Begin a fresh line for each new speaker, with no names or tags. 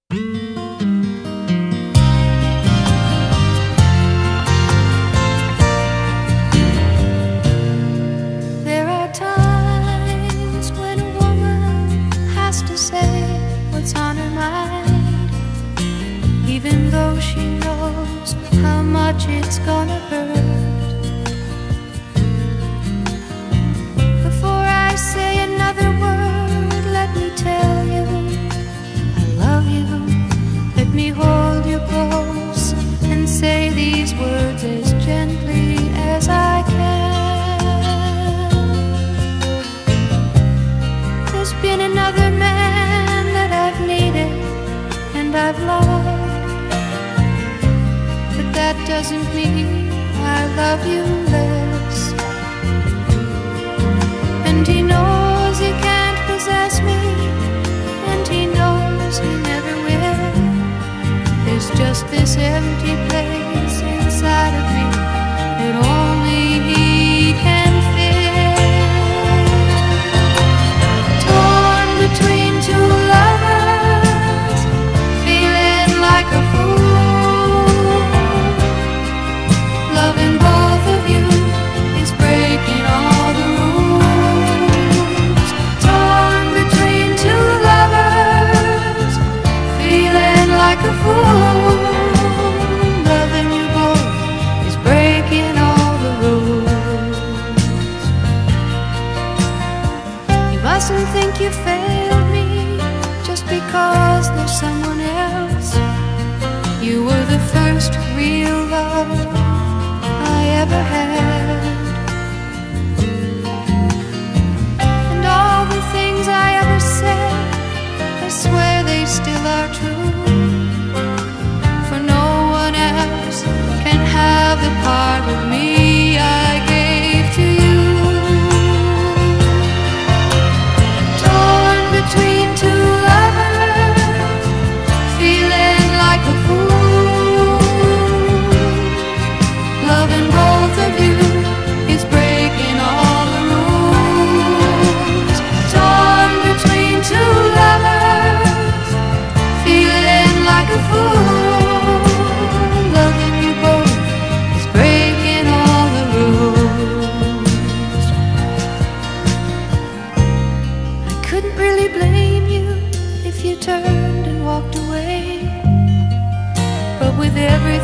There are times when a woman has to say what's on her mind, even though she knows how much it's gonna hurt. Before I say another word, let me tell you I love you. Let me hold you close and say these words as gently as I can. There's been another man that I've needed and I've loved, but that doesn't mean I love you less. And he knows he can't possess me, and he knows he never will. There's just this empty place inside of me that only he can fill. Torn between two lovers, feeling like a fool. Loving both of you is breaking all the rules. Torn between two lovers, feeling like a fool. Loving you both is breaking all the rules. You mustn't think you failed me just because there's someone else. You were the first real love I ever had. And all the things I ever said, I swear they still are true. For no one else can have the part of me I gave to you. Torn between two lovers, feeling like a fool. Loving both of you is breaking all the rules. Torn between two lovers, feeling like a fool. Loving you both is breaking all the rules. I couldn't really blame you if you turned and walked away, but with every